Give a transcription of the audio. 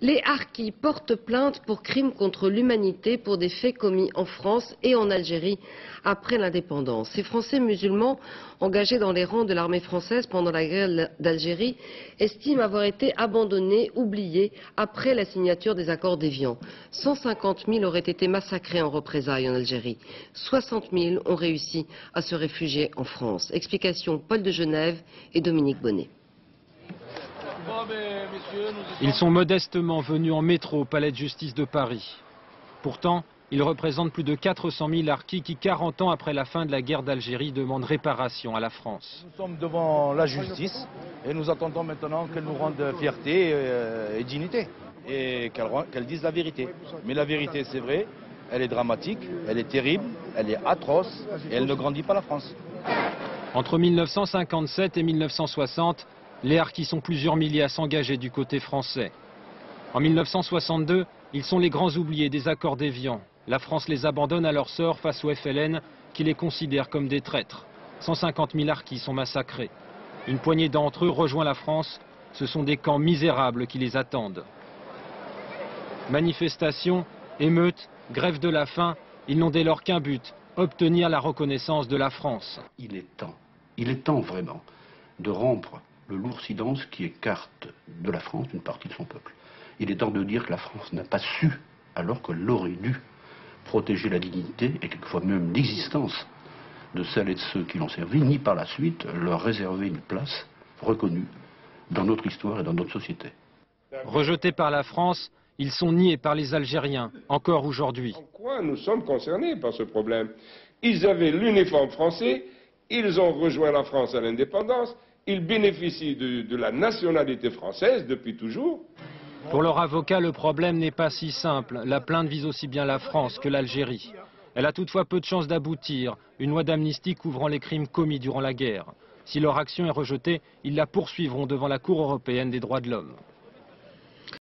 Les harkis portent plainte pour crimes contre l'humanité pour des faits commis en France et en Algérie après l'indépendance. Ces Français musulmans engagés dans les rangs de l'armée française pendant la guerre d'Algérie estiment avoir été abandonnés, oubliés après la signature des accords d'Évian. 150 000 auraient été massacrés en représailles en Algérie. 60 000 ont réussi à se réfugier en France. Explication Paul de Genève et Dominique Bonnet. Ils sont modestement venus en métro au palais de justice de Paris. Pourtant, ils représentent plus de 400 000 harkis qui, 40 ans après la fin de la guerre d'Algérie, demandent réparation à la France. Nous sommes devant la justice et nous attendons maintenant qu'elle nous rende fierté et dignité. Et qu'elle dise la vérité. Mais la vérité, c'est vrai, elle est dramatique, elle est terrible, elle est atroce et elle ne grandit pas la France. Entre 1957 et 1960, les harkis sont plusieurs milliers à s'engager du côté français. En 1962, ils sont les grands oubliés des accords d'Évian. La France les abandonne à leur sort face au FLN qui les considère comme des traîtres. 150 000 harkis sont massacrés. Une poignée d'entre eux rejoint la France. Ce sont des camps misérables qui les attendent. Manifestations, émeutes, grève de la faim, ils n'ont dès lors qu'un but, obtenir la reconnaissance de la France. Il est temps vraiment de rompre le lourd silence qui écarte de la France une partie de son peuple. Il est temps de dire que la France n'a pas su, alors qu'elle aurait dû, protéger la dignité et quelquefois même l'existence de celles et de ceux qui l'ont servi, ni par la suite leur réserver une place reconnue dans notre histoire et dans notre société. Rejetés par la France, ils sont niés par les Algériens, encore aujourd'hui. En quoi nous sommes concernés par ce problème? Ils avaient l'uniforme français, ils ont rejoint la France à l'indépendance, ils bénéficient de la nationalité française depuis toujours. Pour leur avocat, le problème n'est pas si simple. La plainte vise aussi bien la France que l'Algérie. Elle a toutefois peu de chances d'aboutir, une loi d'amnistie couvrant les crimes commis durant la guerre. Si leur action est rejetée, ils la poursuivront devant la Cour européenne des droits de l'homme.